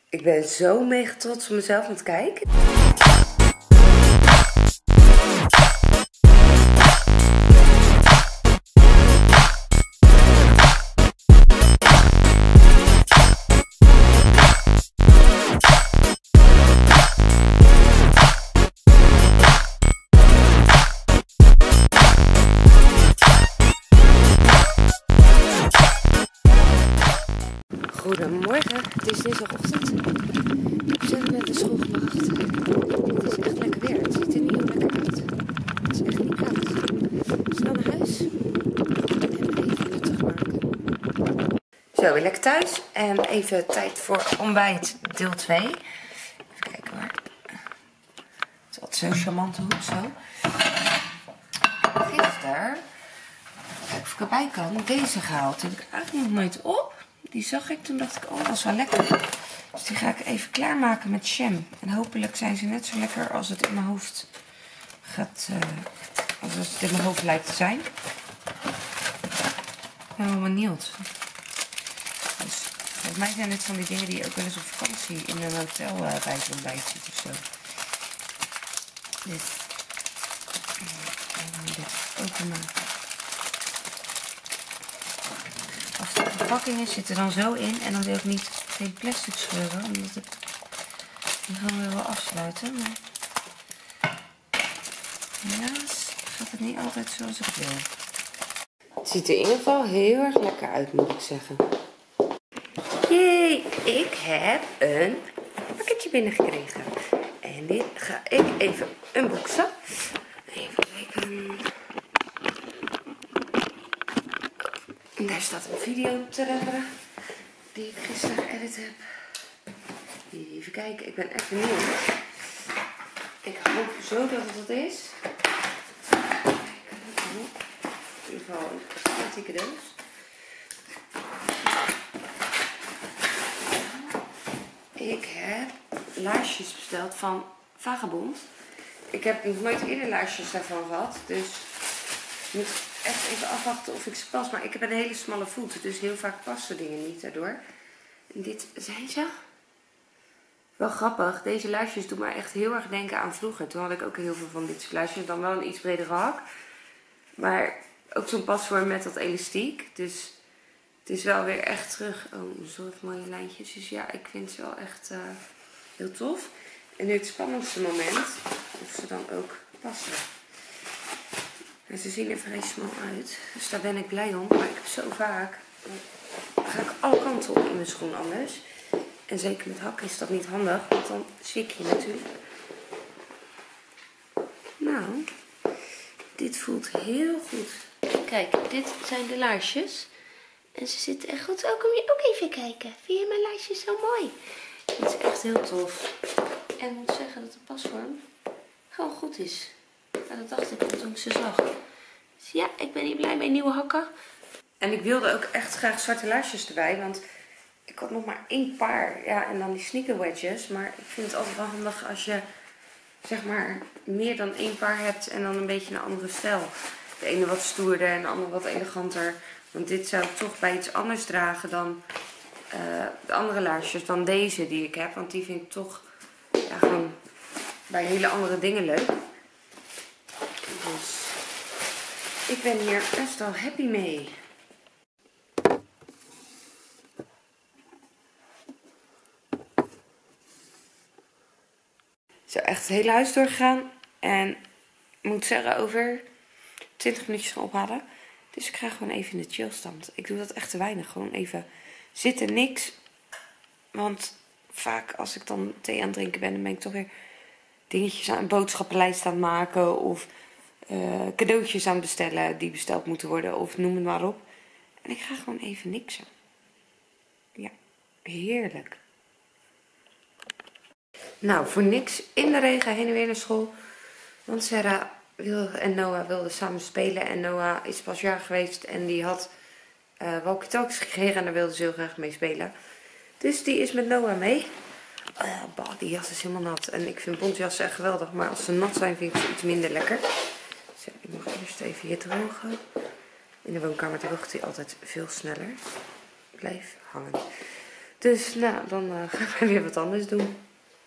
Ik ben zo mega trots op mezelf, want kijk. Goedemorgen, het is dinsdagochtend. Ik heb net de school gebracht. Het is echt lekker weer. Het ziet er niet heel lekker uit. Het is echt niet koud. Snel naar huis. En even nuttig maken. Zo, weer lekker thuis. En even tijd voor ontbijt deel 2. Even kijken hoor. Het is altijd zo'n charmante hoek zo. Gisteren, kijk of ik erbij kan, deze gehaald. Die heb ik eigenlijk nog nooit op. Die zag ik, toen dacht ik, oh, dat is wel lekker. Dus die ga ik even klaarmaken met jam. En hopelijk zijn ze net zo lekker als het in mijn hoofd gaat, als het in mijn hoofd lijkt te zijn. Ik ben wel benieuwd. Dus volgens mij zijn dit van die dingen die je ook wel eens op vakantie in een hotel bij het ontbijt ziet of zo. Dus, ik ga dit openmaken. Als de verpakkingen zitten dan zo in en dan wil ik niet geen plastic scheuren, omdat ik die gewoon weer wil afsluiten. Maar helaas gaat het niet altijd zoals ik wil. Het ziet er in ieder geval heel erg lekker uit, moet ik zeggen. Jee, ik heb een pakketje binnengekregen. En dit ga ik even unboxen. Even kijken. En daar staat een video te renderen die ik gisteren geëdit heb. Even kijken, ik ben echt benieuwd. Ik hoop zo dat het dat is. In ieder geval een plastieke doos. Ik heb laarsjes besteld van Vagabond. Ik heb nog nooit eerder laarsjes daarvan gehad, dus ik moet echt even afwachten of ik ze pas. Maar ik heb een hele smalle voet, dus heel vaak passen dingen niet daardoor. En dit zijn ze. Wel grappig, deze laarsjes doen mij echt heel erg denken aan vroeger. Toen had ik ook heel veel van dit soort laarsjes, dan wel een iets bredere hak. Maar ook zo'n pasvorm met dat elastiek. Dus het is wel weer echt terug. Oh, zo'n mooie lijntjes. Dus ja, ik vind ze wel echt heel tof. En nu het spannendste moment, of ze dan ook passen. En ze zien er vrij smal uit, dus daar ben ik blij om. Maar ik heb zo vaak, ga ik alle kanten op in mijn schoen anders. En zeker met hakken is dat niet handig, want dan zwik je natuurlijk. Nou, dit voelt heel goed. Kijk, dit zijn de laarsjes. En ze zitten echt goed. Oh, kom je ook even kijken. Vind je mijn laarsjes zo mooi? Dit is echt heel tof. En ik moet zeggen dat de pasvorm gewoon goed is. Ja, dat dacht ik toen ik ze zag. Dus ja, ik ben hier blij met nieuwe hakken. En ik wilde ook echt graag zwarte laarsjes erbij. Want ik had nog maar 1 paar. Ja, en dan die sneaker wedges. Maar ik vind het altijd wel handig als je zeg maar meer dan 1 paar hebt. En dan een beetje een andere stijl. De ene wat stoerder en de andere wat eleganter. Want dit zou ik toch bij iets anders dragen dan de andere laarsjes. Dan deze die ik heb. Want die vind ik toch ja, gewoon bij hele andere dingen leuk. Dus ik ben hier best wel happy mee. Zo echt het hele huis doorgegaan. En ik moet zeggen over 20 minuutjes gaan ophalen. Dus ik ga gewoon even in de chillstand. Ik doe dat echt te weinig. Gewoon even zitten, niks. Want vaak als ik dan thee aan het drinken ben, dan ben ik toch weer dingetjes aan een boodschappenlijst aan het maken. Of cadeautjes aan het bestellen die besteld moeten worden. Of noem het maar op. En ik ga gewoon even niksen. Ja, heerlijk. Nou, voor niks in de regen heen en weer naar school. Want Sarah en Noah wilden samen spelen. En Noah is pas jaar geweest en die had walkie-talkies gekregen. En daar wilde ze heel graag mee spelen. Dus die is met Noah mee. Bah, die jas is helemaal nat. En ik vind bontjassen echt geweldig. Maar als ze nat zijn vind ik ze iets minder lekker. Zo, ik mag eerst even hier drogen. In de woonkamer droogt hij altijd veel sneller. Blijf hangen. Dus nou, dan gaan we weer wat anders doen.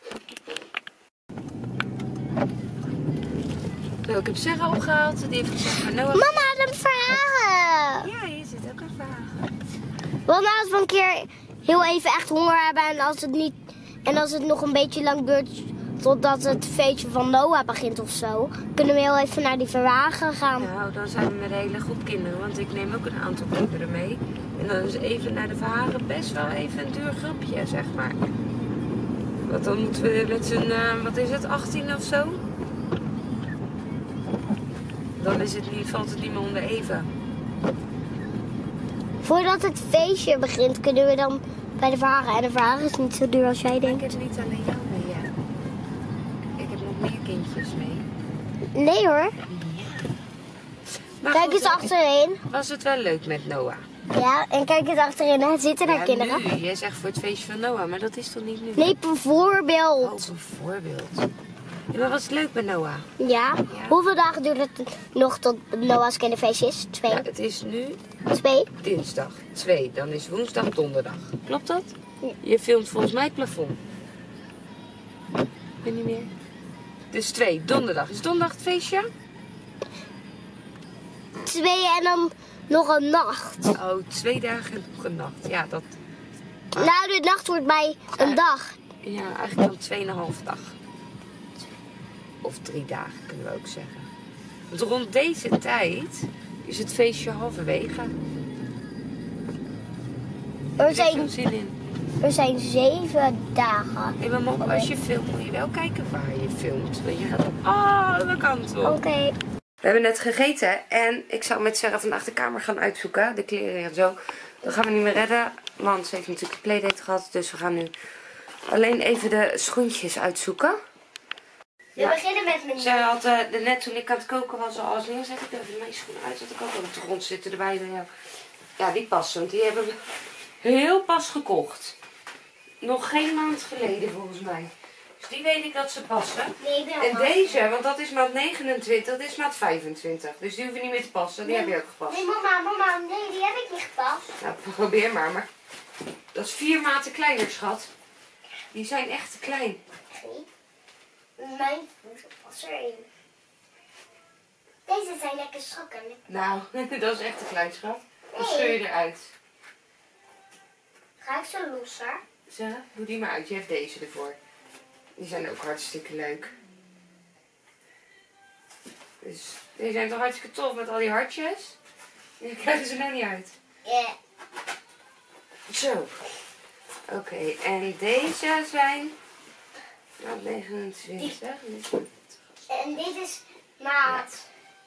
Zo, ik heb Sarah opgehaald. Die heeft gezegd van Noah. Mama had een vragen. Ja, hier zit ook een vraag. Wat nou als we een keer heel even echt honger hebben en als het nog een beetje lang duurt totdat het feestje van Noah begint of zo, kunnen we heel even naar die verhagen gaan. Nou, dan zijn we met een hele groep kinderen, want ik neem ook een aantal kinderen mee. En dan is even naar de verhagen best wel even een duur groepje, zeg maar. Want dan moeten we met z'n, wat is het, 18 of zo? Dan is het niet, valt het niet meer onder even. Voordat het feestje begint, kunnen we dan bij de verhagen. En de verhagen is niet zo duur als jij Ik denkt. heb niet alleen jou mee, hè. Ik heb nog meer kindjes mee. Nee hoor. Maar Kijk goed, eens achterin. was het wel leuk met Noah? Ja, en kijk eens achterin. Daar zitten daar kinderen. Nu. Jij zegt voor het feestje van Noah, maar dat is toch niet nu? Nee, bijvoorbeeld. Oh, bijvoorbeeld. Ja, maar was het leuk met Noah? Ja. Hoeveel dagen duurt het nog tot Noah's kinderfeestje is? 2. Ja, het is nu 2. dinsdag 2, dan is woensdag donderdag. Klopt dat? Ja. Je filmt volgens mij het plafond. Weet niet meer. Dus 2, donderdag. Is donderdag het feestje? 2 en dan nog een nacht. Oh, 2 dagen en nog een nacht. Ja, dat. Nou, de nacht wordt bij een dag. Ja, eigenlijk dan 2,5 dag. Of 3 dagen kunnen we ook zeggen. Want rond deze tijd is het feestje halverwege. Er Ik heb er zijn, zin in. er zijn 7 dagen. Hey, maar mama, als je filmt moet je wel kijken waar je filmt. Want je gaat op alle kanten op. Oké. We hebben net gegeten en ik zou met Sarah vandaag de kamer gaan uitzoeken. De kleren en zo. Dat gaan we niet meer redden, want ze heeft natuurlijk de playdate gehad. Dus we gaan nu alleen even de schoentjes uitzoeken. We beginnen met mijn... Zij had net toen ik aan het koken was al als neerzet. Ik even mijn schoenen uit dat ik ook op de grond zitten erbij bij jou. Ja, die passen, want die hebben we heel pas gekocht. Nog geen maand geleden volgens mij. Dus die weet ik dat ze passen. Nee, wel. En deze, want dat is maat 29, dat is maat 25. Dus die hoeven niet meer te passen, die heb je ook gepast. Nee, mama, nee, die heb ik niet gepast. Nou, probeer maar. Dat is 4 maten kleiner, schat. Die zijn echt te klein. Nee. Mijn voet was erin. Deze zijn lekker strak en lekker. Nou, dat is echt te klein, schat. Dan Nee. scheur je eruit. Ga ik zo losser? Zeg, doe die maar uit. Je hebt deze ervoor. Die zijn ook hartstikke leuk. Dus die zijn toch hartstikke tof met al die hartjes. Die krijgen ze nou niet uit. Ja. Zo. Oké, en deze zijn maat 29. En dit is maat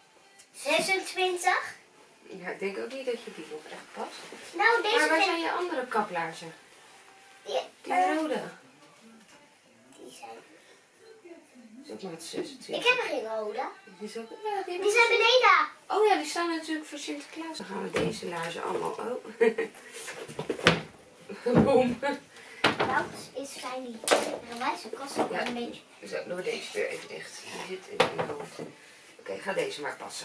26. Ja, ik denk ook niet dat je die nog echt past. Nou, deze Maar waar vind zijn je andere kaplaarzen? Die, Die rode. die zijn... Dat is ook maat 26. Ik heb er geen rode. Die, is ook, ja, Die zijn beneden. Oh ja, die staan natuurlijk voor Sinterklaas. Dan gaan we deze laarzen allemaal... Oh. Boom. Dat zijn die. En wijze kosten Ja. een beetje. Zo, doen we deze weer even dicht. Die zit in mijn hoofd. Oké, ga deze maar passen.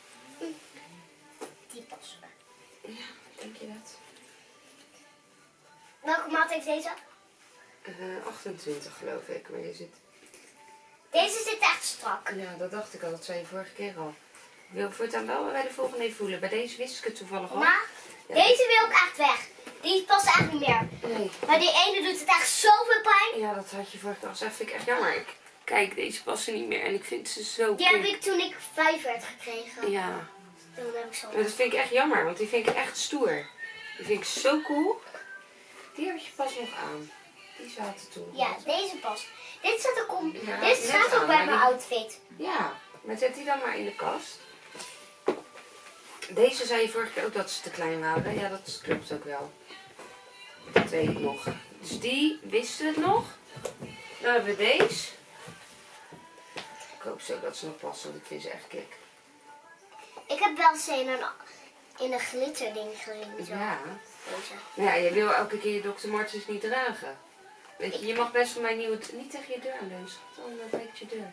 Die passen. Ja, denk je dat? Welke maat heeft deze? 28 geloof ik, maar je zit... Deze zit echt strak. Ja, dat dacht ik al. Dat zei je vorige keer al. Ik wil voortaan wel bij de volgende even voelen. Bij deze wist ik het toevallig al. Maar Ja. deze wil ik echt weg. Die past echt niet meer. Nee. Maar die ene doet het echt zoveel pijn. Ja, dat had je vorige keer al gezegd. Vind ik echt jammer. Kijk, deze passen niet meer en ik vind ze zo Die heb cool. ik toen ik 5 werd gekregen. Ja, Toen heb ik zo. maar dat vind ik echt jammer, want die vind ik echt stoer. Die vind ik zo cool. Die heb je pas nog aan. Die zaten toen. Ja, deze past. Dit staat ook om. Ja, Dit net staat aan, ook bij maar mijn die- outfit. Ja, maar zet die dan maar in de kast. Deze zei je vorige keer ook dat ze te klein waren. Ja, dat klopt ook wel. Dat weet ik nog. Dus die wisten het nog. Dan hebben we deze. Ik hoop zo dat ze nog passen, want ik vind ze echt kik. Ik heb wel eens in een glitterding gezien. Zo. Ja. Deze. Maar ja, je wil elke keer je Dr. Martens niet dragen. Weet je, je mag best van mijn nieuwe... Niet tegen je deur aanleunen, schat. Dan breekt je deur.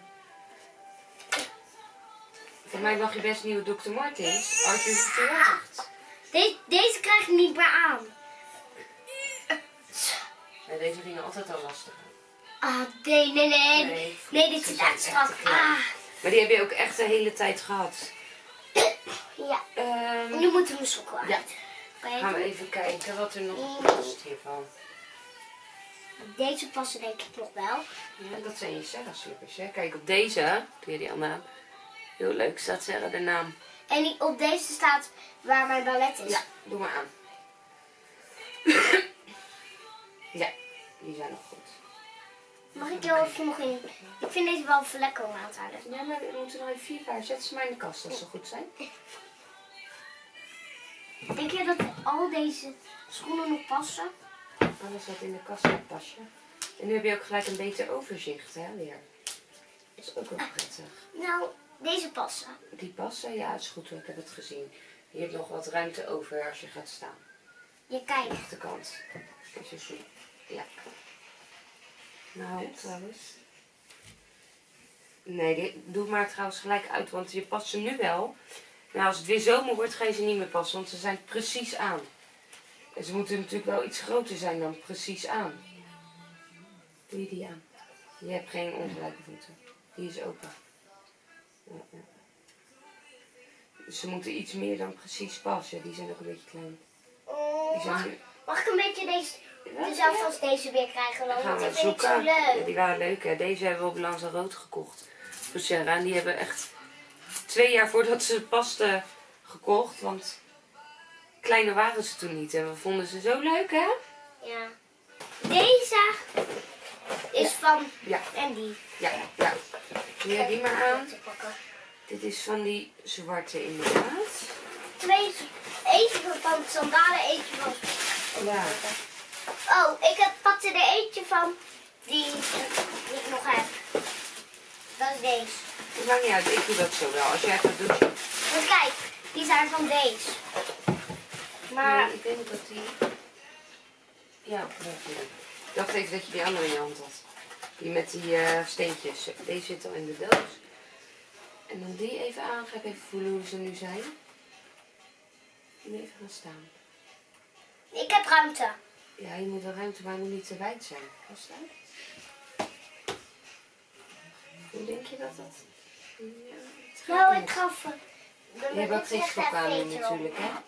Voor mij mag je best nieuwe Dr. Martens als je het draagt. Deze krijg ik niet meer aan. Ja, deze gingen altijd al lastig. Ah, nee, dit zit echt strak. Ah. Maar die heb je ook echt de hele tijd gehad. Ja. Nu moeten we mijn sokken uit. Ja. Kan Gaan we even kijken wat er nog past hiervan. Deze passen denk ik nog wel. Ja, dat zijn je Sarah-slippers, hè. Kijk, op deze, doe je die al aan. Heel leuk, staat Sarah de naam. En op deze staat waar mijn ballet is. Ja, doe maar aan. Ja, die zijn nog goed. Mag ik heel even nog in? Ik vind deze wel even lekker om aan te houden. Ja, maar we moeten nog even 4 paar. Zet ze maar in de kast als ze goed zijn. Denk je dat al deze schoenen nog passen? Alles wat in de kast gaat passen. En nu heb je ook gelijk een beter overzicht, hè, weer. Dat is ook wel prettig. Nou, deze passen. Die passen? Ja, het is goed. Ik heb het gezien. Je hebt nog wat ruimte over als je gaat staan. Je kijkt. Achterkant. Als je ziet. Ja. Nou, trouwens. Nee, doe maar trouwens gelijk uit, want je past ze nu wel. Nou, als het weer zomer wordt, ga je ze niet meer passen, want ze zijn precies aan. En ze moeten natuurlijk wel iets groter zijn dan precies aan. Doe je die aan? Je hebt geen ongelijke voeten. Die is open. Ja, ja. Dus ze moeten iets meer dan precies passen. Die zijn ook een beetje klein. Die zijn Mag ik een beetje dezelfde als deze weer krijgen? Dan gaan we vind ik zo zoeken. Ja, leuk. die waren leuk, hè. Deze hebben we op Lanzarote gekocht. Voor Sarah. En die hebben echt 2 jaar voordat ze pasten gekocht. Want kleiner waren ze toen niet. En we vonden ze zo leuk, hè? Ja. Deze is van Ja. en die. Ja, ja. Doe jij die maar aan? Te pakken. Dit is van die zwarte inderdaad. Eentje van sandalen, eentje van... Ja. Oh, pakte er eentje van die ik nog heb. Dat is deze. Het maakt niet uit, ik doe dat zo wel. Als jij gaat douchen. Want kijk, die zijn van deze. Maar Nee, ik denk dat die... Ja, ik dacht even dat je die andere in je hand had. Die met die steentjes. Deze zit al in de doos. En dan die even aan. Ga ik even voelen hoe ze nu zijn. En even gaan staan. ik heb ruimte. Ja, je moet wel ruimte, maar het moet niet te wijd zijn. Kan staan? Hoe denk je dat dat... Ja, het gaat Nou, niet. ik gaf... Je hebt ook geen sok aan nu natuurlijk, hè?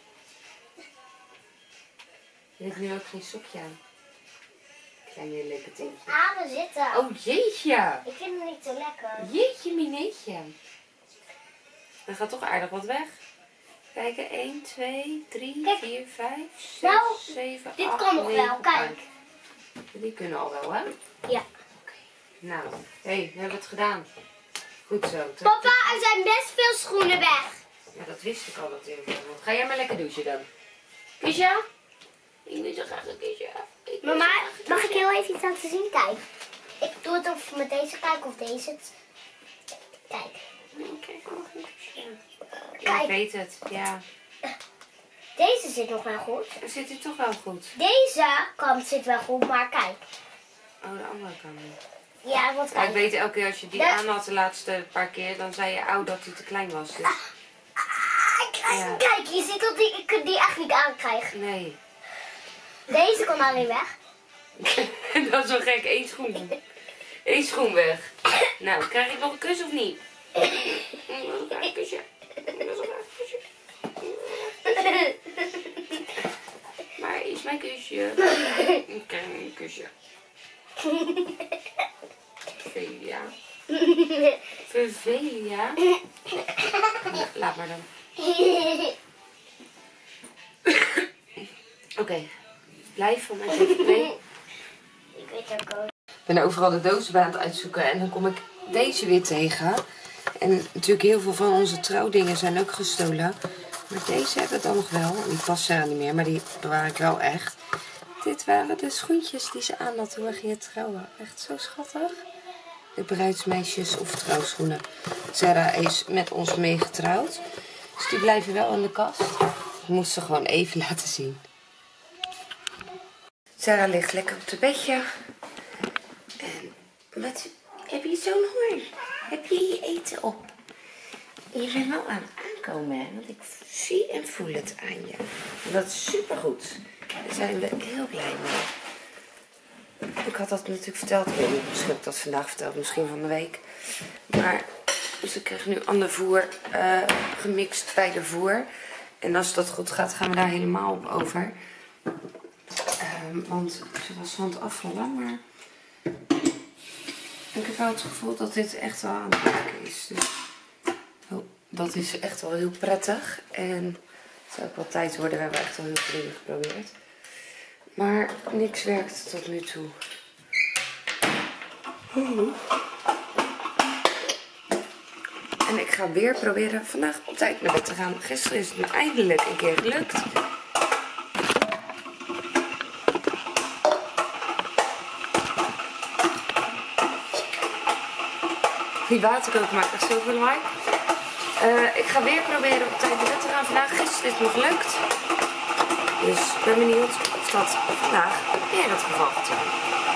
Je hebt nu ook geen sokje aan. Kleine leuke tintje. Aan zitten. Oh jeetje! Ik vind het niet zo lekker. Jeetje mineetje. Er gaat toch aardig wat weg. Kijken, 1, 2, 3, Kijk. 4, 5, 6, Nou, 7, 8, dit kan nog 9, wel, kijk. Die kunnen al wel, hè? Ja. Nou, hé, we hebben het gedaan. Goed zo. Papa, er zijn best veel schoenen weg. Ja, dat wist ik al natuurlijk. Ga jij maar lekker douchen dan. Kusje? Ik wil zo graag een kusje. Mama, mag ik heel even iets laten zien? Kijk. Ik doe het of met deze kijk of deze. Kijk. Kijk, nog een kusje. Ja, Kijk. ik weet het, ja. Deze zit nog wel goed. Dan zit hij toch wel goed. Deze kant zit wel goed, maar kijk. Oh, de andere kant niet. Ja, want Ja, ik kijk. weet elke keer als je die aan had de laatste paar keer, dan zei je dat hij te klein was. Dus. Ja. Kijk, je ziet dat ik kan die echt niet aankrijgen. Nee. Deze kan alleen weg. Dat is wel gek, 1 schoen. 1 schoen weg. Nou, krijg ik nog een kus of niet? Ik wil graag een kusje. Ik wil zo graag een kusje. Waar is mijn kusje? Ik krijg een kusje. Velia. Vervelia? Ja, laat maar dan. Oké. Blijf van mij even mee. Ik weet ook al. Ik ben overal de dozen bij aan het uitzoeken en dan kom ik deze weer tegen. En natuurlijk heel veel van onze trouwdingen zijn ook gestolen. Maar deze hebben dan nog wel. Die passen er niet meer, maar die bewaar ik wel echt. Dit waren de schoentjes die ze aan had toen we gingen trouwen. Echt zo schattig. De bruidsmeisjes of trouwschoenen. Sarah is met ons meegetrouwd. Dus die blijven wel in de kast. Ik moest ze gewoon even laten zien. Sarah ligt lekker op het bedje. En wat heb je zo'n honger? Heb je je eten op? Je bent wel aan het aankomen, hè? Want ik zie en voel het aan je. En dat is supergoed. Daar zijn we heel blij mee. Ik had dat natuurlijk verteld. Ik weet niet, misschien heb ik dat vandaag verteld, misschien van de week. Maar dus ik kreeg nu ander voer gemixt bij de voer. En als dat goed gaat, gaan we daar helemaal op over. Want ze was van het afvallen, maar ik heb wel het gevoel dat dit echt wel aan het werken is. Dus dat is echt wel heel prettig. En het zou ook wel tijd worden. We hebben echt wel heel veel dingen geprobeerd. Maar niks werkt tot nu toe. En ik ga weer proberen vandaag op tijd naar bed te gaan. Gisteren is het me eindelijk een keer gelukt. Die waterkoker maakt echt zoveel lawaai. Ik ga weer proberen op tijd naar bed te gaan vandaag. Gisteren is het me gelukt. Dus ik ben benieuwd of dat vandaag weer het geval gaat zijn.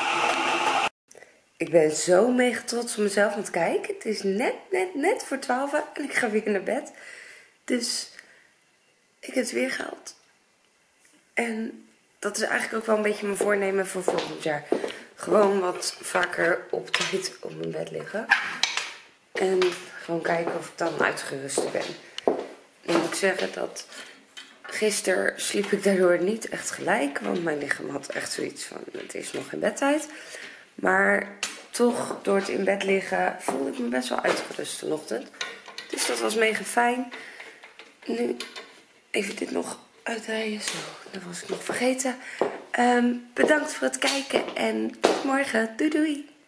Ik ben zo mega trots op mezelf. Want kijk, het is net voor 12 en ik ga weer naar bed. Dus ik heb het weer gehaald. En dat is eigenlijk ook wel een beetje mijn voornemen voor volgend jaar. Gewoon wat vaker op tijd op mijn bed liggen. En gewoon kijken of ik dan uitgerust ben. En moet ik zeggen dat gisteren sliep ik daardoor niet echt gelijk. Want mijn lichaam had echt zoiets van, het is nog geen bedtijd. Maar toch, door het in bed liggen, voelde ik me best wel uitgerust vanochtend. Dus dat was mega fijn. Nu even dit nog uitrijden. Zo, dat was ik nog vergeten. Bedankt voor het kijken en tot morgen. Doei doei!